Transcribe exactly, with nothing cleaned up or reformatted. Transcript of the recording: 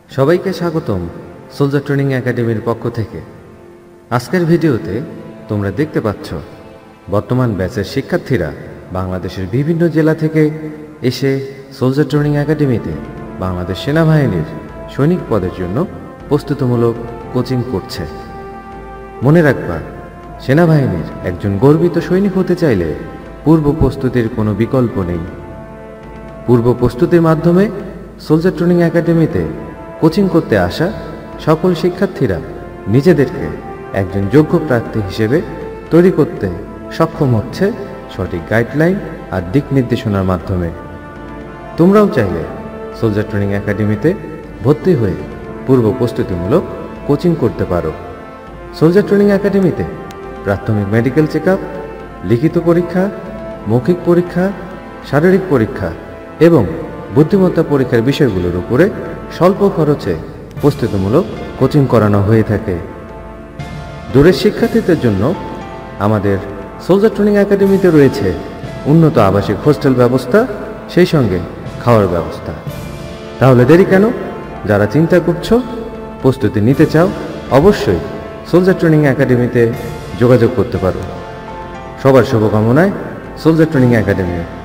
সবাইকে স্বাগতম soldier training একাডেমির পক্ষ থেকে। আজকের ভিডিওতে তোমরা দেখতে পাচ্ছ বর্তমান ব্যাচের শিক্ষার্থীরা বাংলাদেশের বিভিন্ন জেলা থেকে এসে সোলজার ট্রেনিং একাডেমিতে বাংলাদেশ সেনাবাহিনীর সৈনিক পদের জন্য প্রস্তুতিমূলক কোচিং করছে। মনে রাখবা, সেনাবাহিনীর একজন গর্বিত সৈনিক হতে চাইলে পূর্ব প্রস্তুতির কোনো বিকল্প নেই। পূর্ব প্রস্তুতির মাধ্যমে সোলজার ট্রেনিং একাডেমিতে কোচিং করতে আসা সকল শিক্ষার্থীরা নিজেদেরকে একজন যোগ্য প্রার্থী হিসেবে তৈরি করতে সক্ষম হচ্ছে সঠিক গাইডলাইন আর দিক নির্দেশনার মাধ্যমে। তোমরাও চাইলে সোলজার ট্রেনিং একাডেমিতে ভর্তি হয়ে পূর্ব প্রস্তুতিমূলক কোচিং করতে পারো। সোলজার ট্রেনিং একাডেমিতে প্রাথমিক মেডিকেল চেক আপ, লিখিত পরীক্ষা, মৌখিক পরীক্ষা, শারীরিক পরীক্ষা এবং বুদ্ধিমত্তা পরীক্ষার বিষয়গুলোর উপরে স্বল্প খরচে প্রস্তুতিমূলক কোচিং করানো হয়ে থাকে। দূরের শিক্ষার্থীদের জন্য আমাদের সোলজার ট্রেনিং একাডেমিতে রয়েছে উন্নত আবাসিক হোস্টেল ব্যবস্থা, সেই সঙ্গে খাওয়ার ব্যবস্থা। তাহলে দেরি কেন? যারা চিন্তা করছো, প্রস্তুতি নিতে চাও, অবশ্যই সোলজার ট্রেনিং একাডেমিতে যোগাযোগ করতে পারো। সবার শুভকামনায় সোলজার ট্রেনিং একাডেমি।